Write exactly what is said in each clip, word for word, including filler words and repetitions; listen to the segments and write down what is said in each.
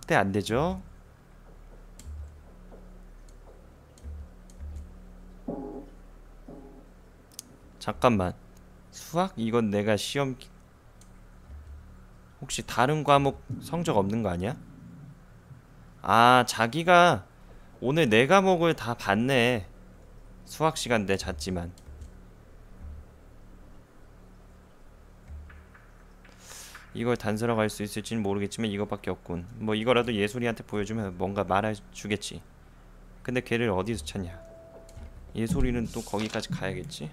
확대 안되죠? 잠깐만, 수학? 이건 내가 시험 혹시 다른 과목 성적 없는 거 아니야? 아, 자기가 오늘 네 과목을 다 봤네. 수학 시간 내 잤지만. 이걸 단서라고 할 수 있을지는 모르겠지만 이것밖에 없군. 뭐 이거라도 예솔이한테 보여주면 뭔가 말해주겠지. 근데 걔를 어디서 찾냐? 예솔이는 또 거기까지 가야겠지?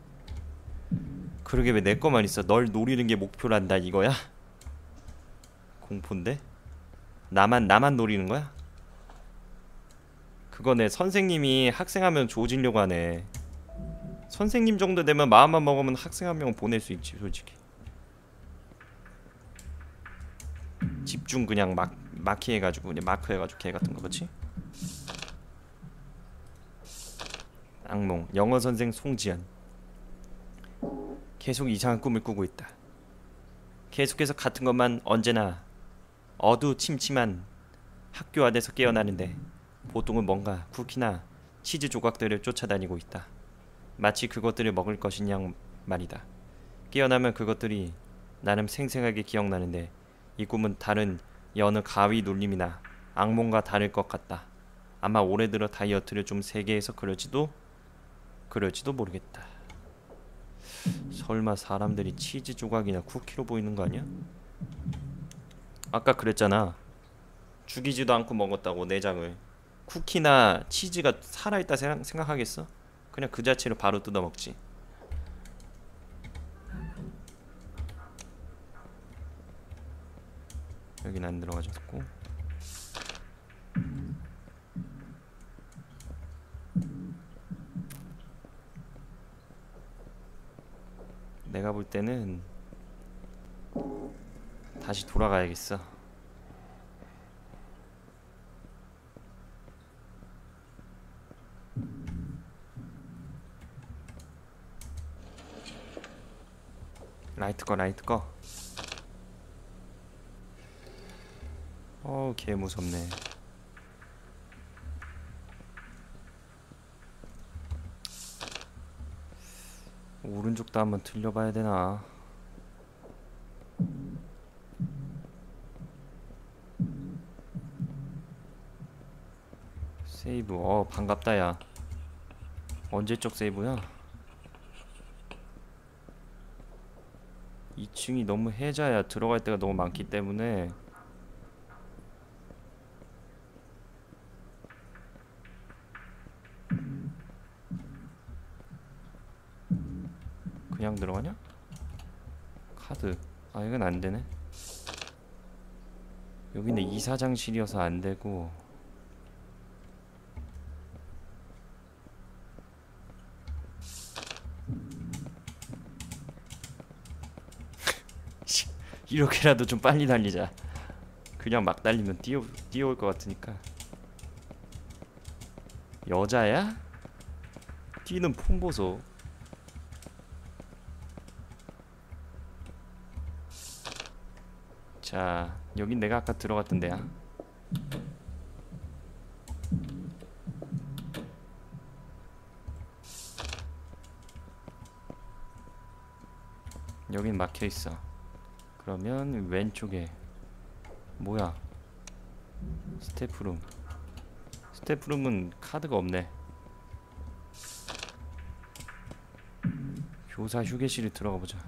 그러게 왜 내 거만 있어? 널 노리는 게 목표란다 이거야? 공포인데? 나만 나만 노리는 거야? 그거네, 선생님이 학생 한 명 조지려고 하네. 선생님 정도 되면 마음만 먹으면 학생 한 명 보낼 수 있지 솔직히. 집중 그냥 막 마키 해가지고 그냥 마크 해가지고 개 같은 거 그렇지? 악몽 영어 선생 송지연. 계속 이상한 꿈을 꾸고 있다. 계속해서 같은 것만 언제나 어두침침한 학교 안에서 깨어나는데 보통은 뭔가 쿠키나 치즈 조각들을 쫓아다니고 있다. 마치 그것들을 먹을 것인 양 말이다. 깨어나면 그것들이 나름 생생하게 기억나는데 이 꿈은 다른 여느 가위 눌림이나 악몽과 다를 것 같다. 아마 올해 들어 다이어트를 좀 세게 해서 그럴지도 그럴지도 모르겠다. 설마 사람들이 치즈 조각이나 쿠키로 보이는 거 아니야? 아까 그랬잖아. 죽이지도 않고 먹었다고 내장을. 쿠키나 치즈가 살아있다 생각하겠어? 그냥 그 자체로 바로 뜯어먹지. 여긴 안 들어가졌고. 내가 볼 때는 다시 돌아가야겠어. 라이트 꺼 라이트 꺼. 어우 개 무섭네. 오른쪽도 한번 들려봐야 되나? 세이브. 어 반갑다 야. 언제적 세이브야? 이 층이 너무 해자야. 들어갈 데가 너무 많기 때문에. 그냥 들어가냐? 카드. 아 이건 안되네. 여기는 이사장실이어서 안되고. 이렇게라도 좀 빨리 달리자. 그냥 막 달리면 뛰어, 뛰어올 것 같으니까. 여자야? 뛰는 폼 보소. 자 여긴 내가 아까 들어갔던 데야. 여긴 막혀있어. 그러면 왼쪽에 뭐야? 스태프룸. 스태프룸은 카드가 없네. 교사 휴게실에 들어가보자.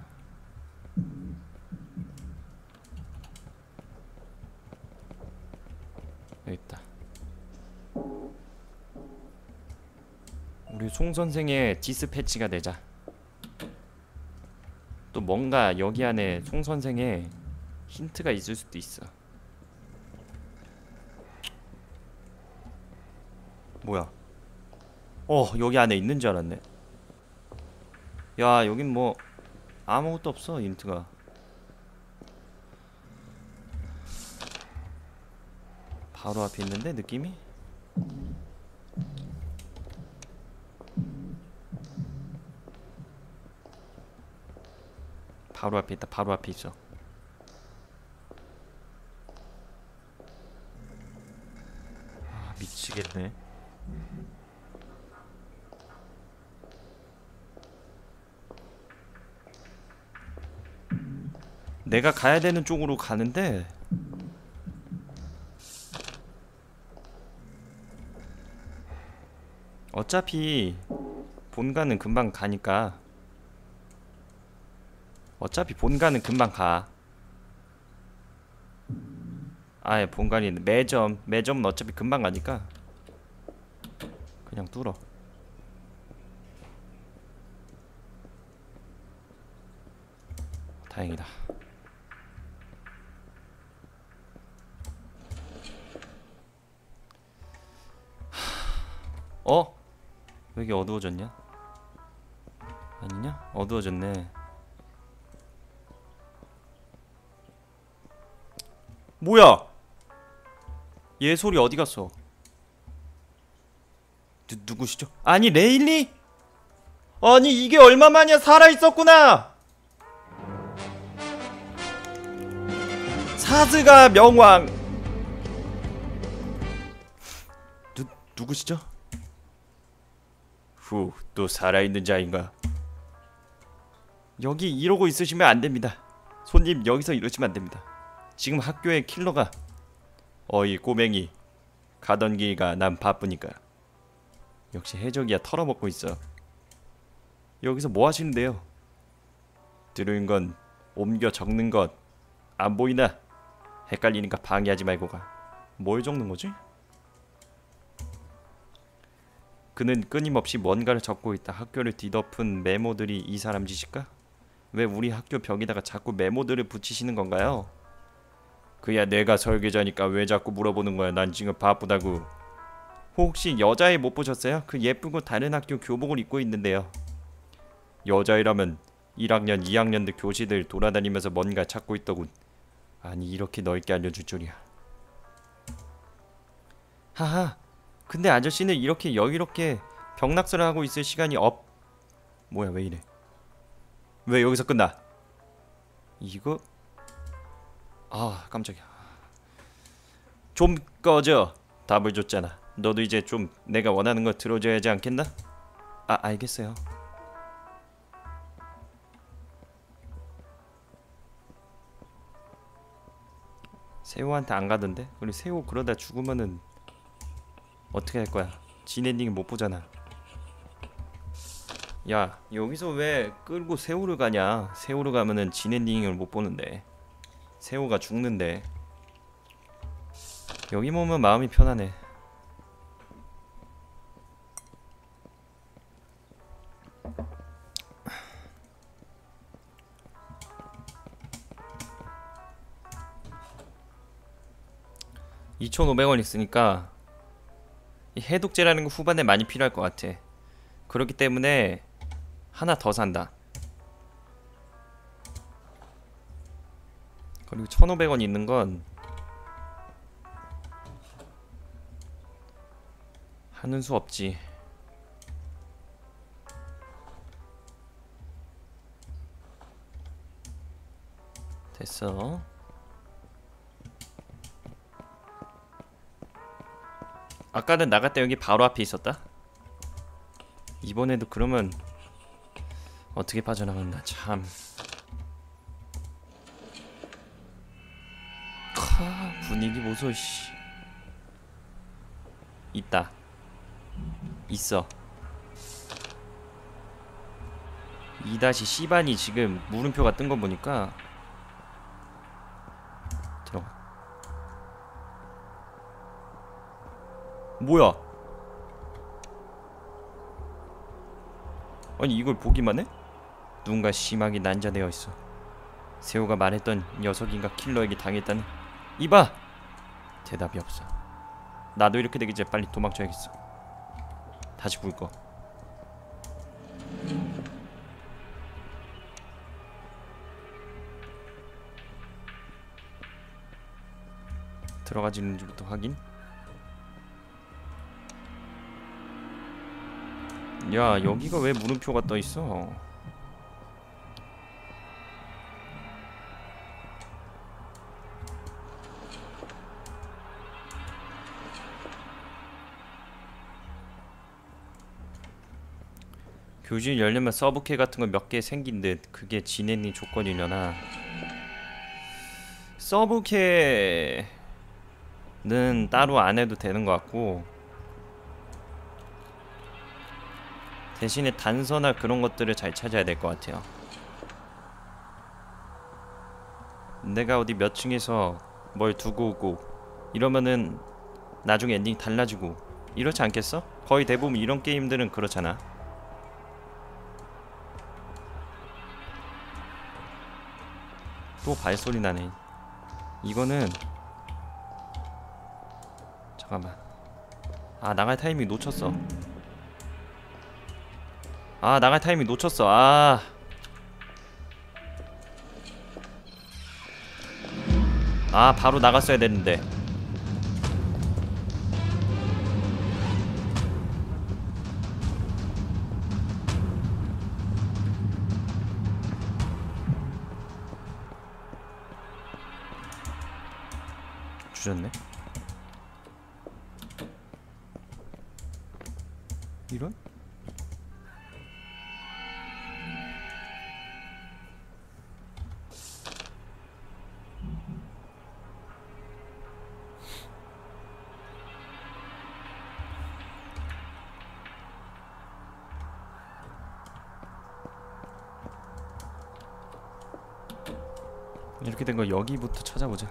여기 있다. 우리 송 선생의 디스패치가 되자. 또 뭔가 여기 안에 송 선생의 힌트가 있을 수도 있어. 뭐야? 어 여기 안에 있는 줄 알았네. 야 여긴 뭐 아무것도 없어 힌트가. 바로 앞에 있는데 느낌이? 바로 앞에 있다. 바로 앞에 있어. 미치겠네. 내가 가야 되는 쪽으로 가는데 어차피 본가는 금방 가니까 어차피 본가는 금방 가. 아예 본가니 매점 매점은 어차피 금방 가니까 그냥 뚫어. 다행이다. 어? 왜 이렇게 어두워졌냐? 아니냐? 어두워졌네. 뭐야? 얘 소리 어디 갔어? 누, 누구시죠? 아니 레일리? 아니 이게 얼마만이야. 살아있었구나. 사즈가 명왕. 누, 누구시죠? 후, 또 살아있는 자인가? 여기 이러고 있으시면 안됩니다. 손님 여기서 이러시면 안됩니다. 지금 학교에 킬러가. 어이 꼬맹이, 가던 길가 난 바쁘니까. 역시 해적이야. 털어먹고 있어. 여기서 뭐 하시는데요? 들은 건 옮겨 적는 것 안 보이나? 헷갈리니까 방해하지 말고 가. 뭘 적는 거지? 그는 끊임없이 뭔가를 적고 있다. 학교를 뒤덮은 메모들이 이 사람 짓일까? 왜 우리 학교 벽에다가 자꾸 메모들을 붙이시는 건가요? 그야 내가 설계자니까 왜 자꾸 물어보는 거야. 난 지금 바쁘다고. 혹시 여자애 못 보셨어요? 그 예쁘고 다른 학교 교복을 입고 있는데요. 여자애라면 일 학년, 이 학년들 교실들 돌아다니면서 뭔가 찾고 있더군. 아니 이렇게 넓게 알려줄 줄이야. 하하. 근데 아저씨는 이렇게 여유롭게 벽낙서를 하고 있을 시간이 없... 뭐야 왜 이래. 왜 여기서 끝나? 이거... 아 깜짝이야. 좀 꺼져. 답을 줬잖아. 너도 이제 좀 내가 원하는 거 들어줘야 하지 않겠나? 아 알겠어요. 세호한테 안 가던데? 그리고 세호 그러다 죽으면은 어떻게 할 거야? 진 엔딩을 못 보잖아. 야 여기서 왜 끌고 세호를 가냐? 세호를 가면은 진 엔딩을 못 보는데. 세호가 죽는데. 여기 보면 마음이 편하네. 이천오백 원 있으니까 이 해독제라는 거 후반에 많이 필요할 것 같아. 그렇기 때문에 하나 더 산다. 그리고 천오백 원 있는 건 하는 수 없지. 됐어. 아까는 나갈 때 여기 바로 앞에 있었다. 이번에도 그러면 어떻게 빠져나간다. 참. 카 분위기 보소. 씨. 있다. 있어. 이 씨반이 지금 물음표가 뜬 거 보니까 들어가. 뭐야? 아니 이걸 보기만 해? 누군가 심하게 난자되어 있어. 세호가 말했던 녀석인가 킬러에게 당했다네. 이봐! 대답이 없어. 나도 이렇게 되기 전에 빨리 도망쳐야겠어. 다시 불 거. 들어가지 있는지부터 확인. 야 여기가 왜 물음표가 떠있어? 교실 열려면 서브캐 같은 거 몇 개 생긴 듯. 그게 진행이 조건이려나. 서브캐는 따로 안 해도 되는 것 같고, 대신에 단서나 그런 것들을 잘 찾아야 될 것 같아요. 내가 어디 몇 층에서 뭘 두고 오고 이러면은 나중에 엔딩 달라지고 이렇지 않겠어? 거의 대부분 이런 게임들은 그렇잖아. 또 발소리 나네. 이거는 잠깐만. 아, 나갈 타이밍 놓쳤어. 아, 나갈 타이밍 놓쳤어. 아, 아 바로 나갔어야 되는데. 주셨네. 이런? 이렇게 된 거 여기부터 찾아보자.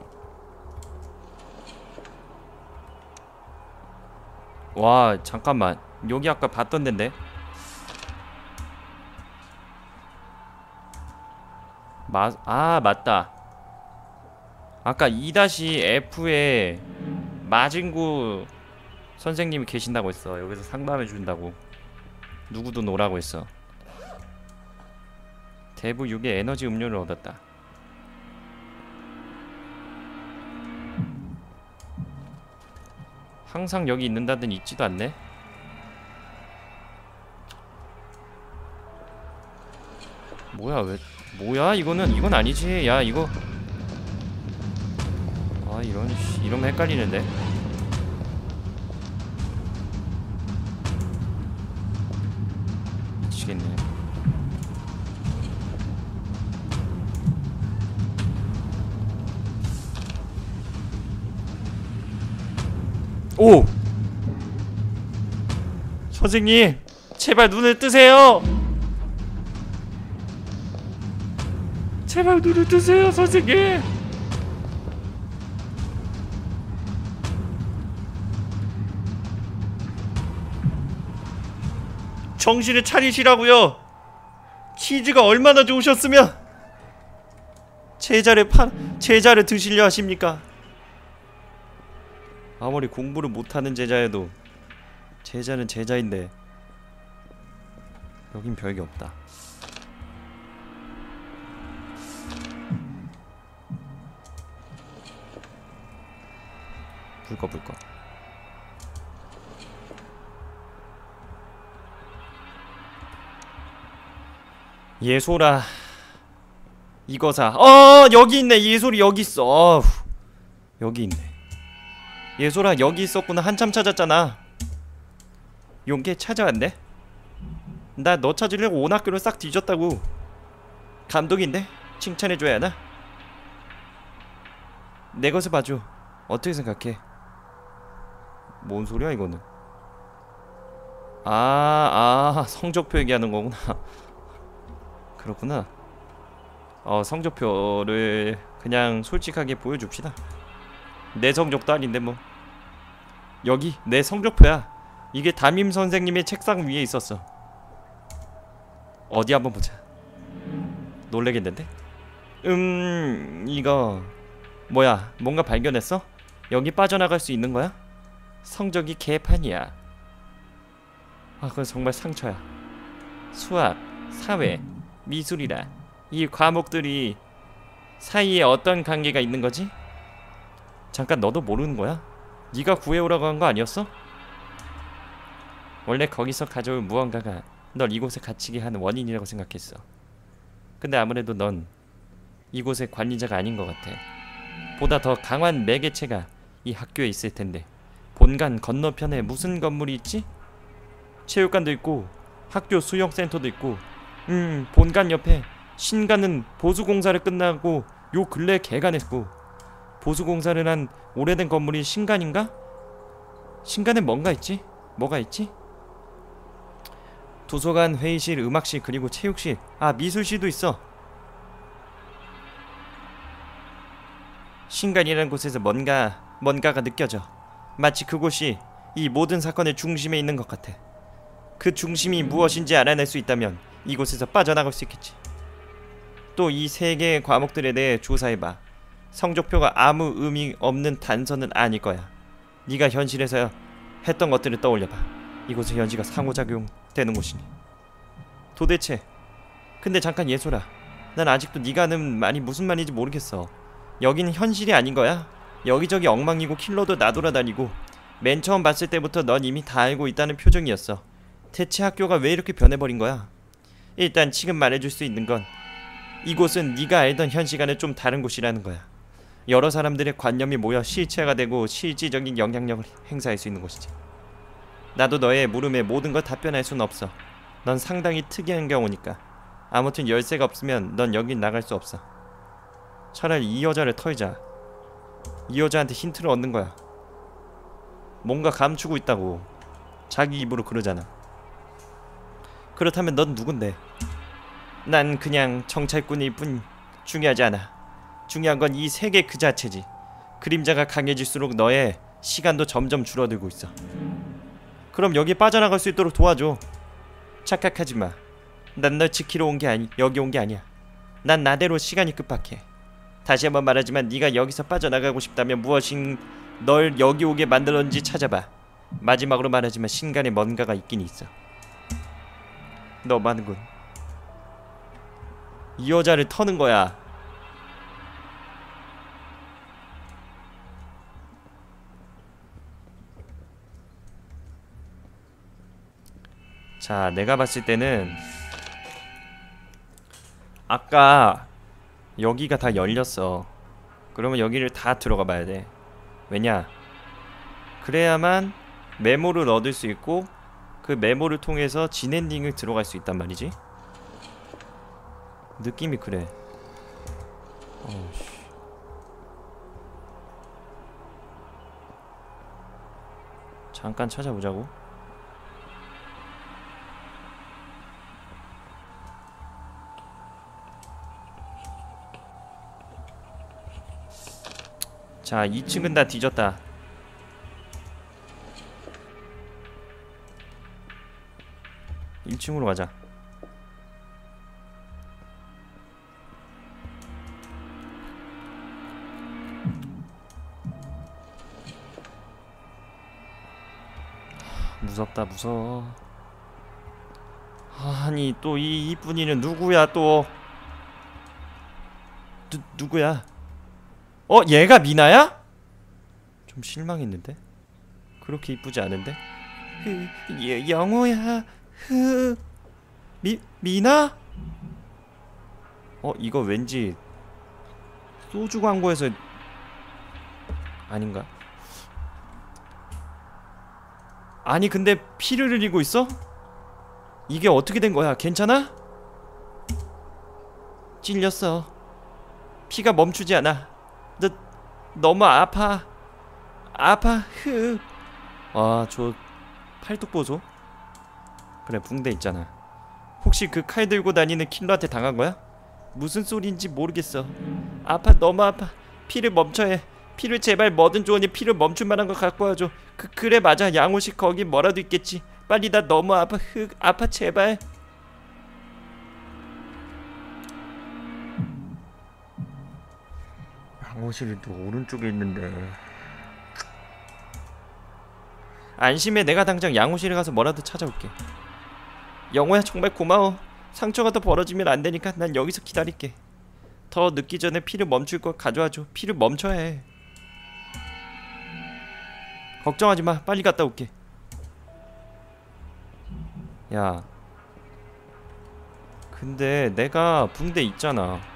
와, 잠깐만. 여기 아까 봤던 덴데. 마, 아, 맞다. 아까 이 에프에 마진구 선생님이 계신다고 했어. 여기서 상담해 준다고. 누구도 노라고 했어. 대부 육 의 에너지 음료를 얻었다. 항상 여기 있는다더니 있지도 않네. 뭐야, 왜 뭐야 이거는. 이건 아니지. 야, 이거 아, 이런 씨, 이러면 헷갈리는데. 미치겠네. 오! 선생님, 제발 눈을 뜨세요. 제발 눈을 뜨세요, 선생님. 정신을 차리시라고요. 치즈가 얼마나 좋으셨으면 제자를 파 제자를 드시려 하십니까? 아무리 공부를 못하는 제자여도 제자는 제자인데 여긴 별게 없다. 불꺼 불꺼. 예솔아, 이거사. 어, 여기 있네. 예솔이 여기 있어. 어후, 여기 있네. 예솔아, 여기 있었구나. 한참 찾았잖아. 용케 찾아왔네. 나 너 찾으려고 온 학교를 싹 뒤졌다고. 감독인데? 칭찬해줘야 하나? 내 것을 봐줘. 어떻게 생각해? 뭔 소리야 이거는. 아, 아, 성적표 얘기하는 거구나. 그렇구나. 어, 성적표를 그냥 솔직하게 보여줍시다. 내 성적도 아닌데 뭐. 여기 내 성적표야. 이게 담임 선생님의 책상 위에 있었어. 어디 한번 보자. 놀래겠는데? 음... 이거 뭐야, 뭔가 발견했어? 여기 빠져나갈 수 있는 거야? 성적이 개판이야. 아, 그건 정말 상처야. 수학, 사회, 미술이라 이 과목들이 사이에 어떤 관계가 있는 거지? 잠깐, 너도 모르는 거야? 네가 구해오라고 한 거 아니었어? 원래 거기서 가져올 무언가가 널 이곳에 갇히게 하는 원인이라고 생각했어. 근데 아무래도 넌 이곳의 관리자가 아닌 것 같아. 보다 더 강한 매개체가 이 학교에 있을 텐데. 본관 건너편에 무슨 건물이 있지? 체육관도 있고 학교 수영센터도 있고, 음 본관 옆에 신관은 보수공사를 끝나고 요 근래 개관했고, 보수공사를 한 오래된 건물이 신관인가? 신관에 뭔가 있지? 뭐가 있지? 도서관, 회의실, 음악실, 그리고 체육실, 아 미술실도 있어. 신관이라는 곳에서 뭔가 뭔가가 느껴져. 마치 그곳이 이 모든 사건의 중심에 있는 것 같아. 그 중심이 무엇인지 알아낼 수 있다면 이곳에서 빠져나갈 수 있겠지. 또 이 세 개의 과목들에 대해 조사해봐. 성적표가 아무 의미 없는 단서는 아닐 거야. 네가 현실에서 했던 것들을 떠올려봐. 이곳은 현실과 상호작용 되는 곳이니. 도대체 근데 잠깐 예솔아, 난 아직도 네가 하는 말이 무슨 말인지 모르겠어. 여기는 현실이 아닌 거야? 여기저기 엉망이고 킬러도 나돌아다니고, 맨 처음 봤을 때부터 넌 이미 다 알고 있다는 표정이었어. 대체 학교가 왜 이렇게 변해버린 거야? 일단 지금 말해줄 수 있는 건 이곳은 네가 알던 현실과는 좀 다른 곳이라는 거야. 여러 사람들의 관념이 모여 실체가 되고 실질적인 영향력을 행사할 수 있는 곳이지. 나도 너의 물음에 모든 걸 답변할 수는 없어. 넌 상당히 특이한 경우니까. 아무튼 열쇠가 없으면 넌 여긴 나갈 수 없어. 차라리 이 여자를 털자. 이 여자한테 힌트를 얻는 거야. 뭔가 감추고 있다고 자기 입으로 그러잖아. 그렇다면 넌 누군데? 난 그냥 정찰꾼일 뿐. 중요하지 않아. 중요한 건 이 세계 그 자체지. 그림자가 강해질수록 너의 시간도 점점 줄어들고 있어. 그럼 여기 빠져나갈 수 있도록 도와줘. 착각하지 마. 난 널 지키러 온 게 아니, 여기 온 게 아니야. 난 나대로 시간이 급박해. 다시 한번 말하지만 네가 여기서 빠져나가고 싶다면 무엇인 널 여기 오게 만들었는지 찾아봐. 마지막으로 말하지만 신간에 뭔가가 있긴 있어. 너무하는군. 이 여자를 터는 거야. 자, 내가 봤을 때는 아까 여기가 다 열렸어. 그러면 여기를 다 들어가 봐야 돼. 왜냐? 그래야만 메모를 얻을 수 있고 그 메모를 통해서 진엔딩을 들어갈 수 있단 말이지. 느낌이 그래. 어우씨. 잠깐 찾아보자고. 자, 이 층은 다 뒤졌다. 일 층으로 가자. 무섭다, 무서워. 아니 또 이 이쁜이는 누구야 또? 누, 누구야? 어? 얘가 미나야? 좀 실망했는데? 그렇게 이쁘지 않은데? 흐, 예, 영호야. 흐. 미, 미나? 어? 이거 왠지 소주 광고에서 아닌가? 아니 근데 피를 흘리고 있어? 이게 어떻게 된 거야? 괜찮아? 찔렸어. 피가 멈추지 않아. 너 너무 아파. 아파. 흐. 아, 저 팔뚝 보소. 그래, 붕대 있잖아. 혹시 그 칼 들고 다니는 킬러한테 당한 거야? 무슨 소리인지 모르겠어. 아파, 너무 아파. 피를 멈춰야 해. 피를 제발 뭐든 좋으니 피를 멈출 만한 거 갖고 와줘. 그, 그래 맞아. 양호식 거기 뭐라도 있겠지. 빨리. 나 너무 아파. 흑 아파 제발. 양호실이 또 오른쪽에 있는데. 안심해. 내가 당장 양호실에 가서 뭐라도 찾아올게. 영호야 정말 고마워. 상처가 더 벌어지면 안 되니까 난 여기서 기다릴게. 더 늦기 전에 피를 멈출 걸 가져와줘. 피를 멈춰야 해. 걱정하지 마. 빨리 갔다 올게. 야, 근데 내가 붕대 있잖아.